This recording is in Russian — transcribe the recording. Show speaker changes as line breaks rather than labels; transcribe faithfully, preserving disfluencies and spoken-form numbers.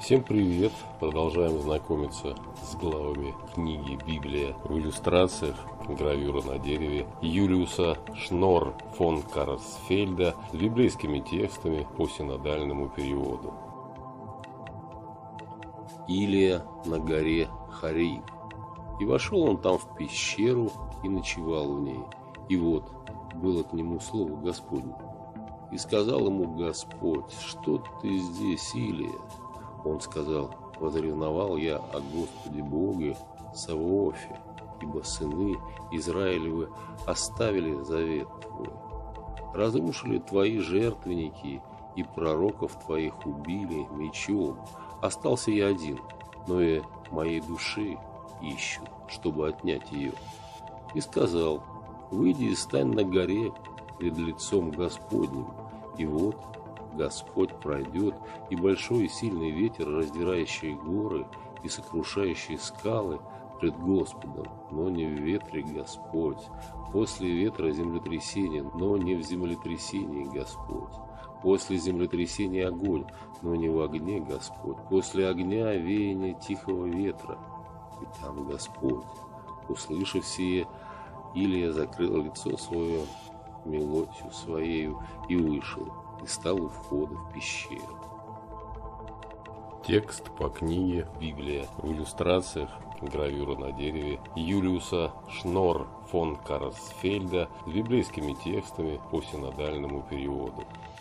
Всем привет! Продолжаем знакомиться с главами книги «Библия» в иллюстрациях, гравюра на дереве Юлиуса Шнор фон Карсфельда с библейскими текстами по синодальному переводу. Илия на горе Хориб. И вошел он там в пещеру и ночевал в ней. И вот было к нему слово Господне. И сказал ему Господь: что ты здесь, Илия? Он сказал: возревновал я о Господе Боге Саваофе, ибо сыны Израилевы оставили завет твой, разрушили твои жертвенники и пророков твоих убили мечом. Остался я один, но и моей души ищут, чтобы отнять ее. И сказал: выйди и стань на горе пред лицом Господним. И вот Господь пройдет, и большой и сильный ветер, раздирающий горы и сокрушающий скалы пред Господом, но не в ветре Господь. После ветра землетрясение, но не в землетрясении Господь. После землетрясения огонь, но не в огне Господь. После огня веяние тихого ветра, и там Господь. Услышав сие, Илия закрыл лицо свое мелотью своею и вышел, и стал у входа в пещеру. Текст по книге «Библия» в иллюстрациях, гравюра на дереве Юлиуса Шнор фон Карсфельда с библейскими текстами по синодальному переводу.